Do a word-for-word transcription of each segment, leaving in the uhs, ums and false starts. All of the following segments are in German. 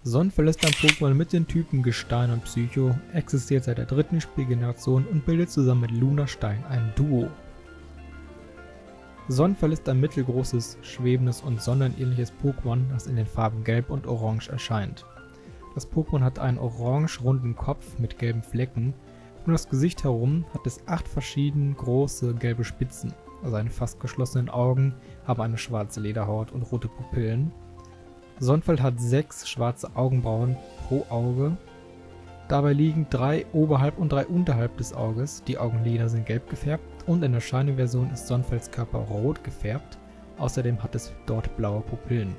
Sonnenfell ist ein Pokémon mit den Typen Gestein und Psycho, existiert seit der dritten Spielgeneration und bildet zusammen mit Lunastein ein Duo. Sonnenfell ist ein mittelgroßes, schwebendes und sonnenähnliches Pokémon, das in den Farben Gelb und Orange erscheint. Das Pokémon hat einen orange-runden Kopf mit gelben Flecken. Um das Gesicht herum hat es acht verschiedene große gelbe Spitzen. Seine fast geschlossenen Augen haben eine schwarze Lederhaut und rote Pupillen. Sonnenfell hat sechs schwarze Augenbrauen pro Auge. Dabei liegen drei oberhalb und drei unterhalb des Auges. Die Augenlider sind gelb gefärbt und in der Shiny-Version ist Sonnenfells Körper rot gefärbt. Außerdem hat es dort blaue Pupillen.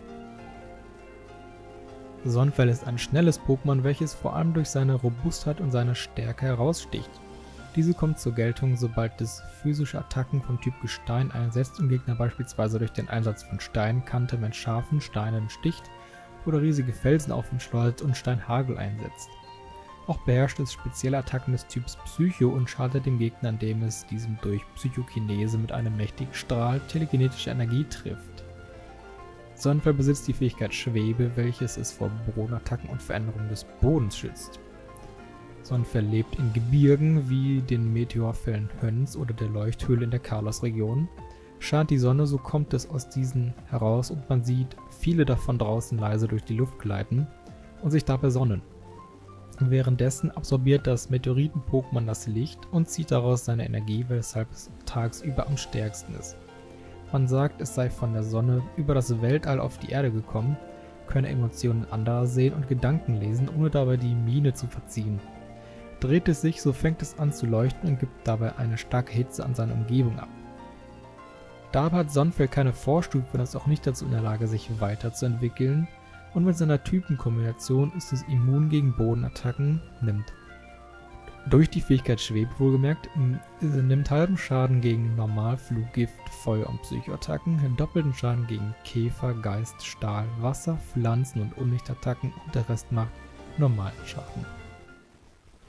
Sonnenfell ist ein schnelles Pokémon, welches vor allem durch seine Robustheit und seine Stärke heraussticht. Diese kommt zur Geltung, sobald es physische Attacken vom Typ Gestein einsetzt und Gegner beispielsweise durch den Einsatz von Steinkante mit scharfen Steinen sticht oder riesige Felsen auf ihn schleudert und Steinhagel einsetzt. Auch beherrscht es spezielle Attacken des Typs Psycho und schadet dem Gegner, indem es diesem durch Psychokinese mit einem mächtigen Strahl telekinetische Energie trifft. Sonnenfell besitzt die Fähigkeit Schwebe, welches es vor Bodenattacken und Veränderungen des Bodens schützt. Sonnenfell lebt in Gebirgen wie den Meteorfällen Höns oder der Leuchthöhle in der Kalos-Region. Scheint die Sonne, so kommt es aus diesen heraus und man sieht viele davon draußen leise durch die Luft gleiten und sich dabei sonnen. Währenddessen absorbiert das Meteoriten-Pokémon das Licht und zieht daraus seine Energie, weshalb es tagsüber am stärksten ist. Man sagt, es sei von der Sonne über das Weltall auf die Erde gekommen, könne Emotionen anderer sehen und Gedanken lesen, ohne dabei die Miene zu verziehen. Dreht es sich, so fängt es an zu leuchten und gibt dabei eine starke Hitze an seine Umgebung ab. Dabei hat Sonnenfell keine Vorstufe und ist auch nicht dazu in der Lage, sich weiterzuentwickeln, und mit seiner Typenkombination ist es immun gegen Bodenattacken, nimmt durch die Fähigkeit Schwebe wohlgemerkt, nimmt halben Schaden gegen Normal, Fluggift, Feuer- und Psychoattacken, doppelten Schaden gegen Käfer, Geist, Stahl, Wasser, Pflanzen und Unlichtattacken und der Rest macht normalen Schaden.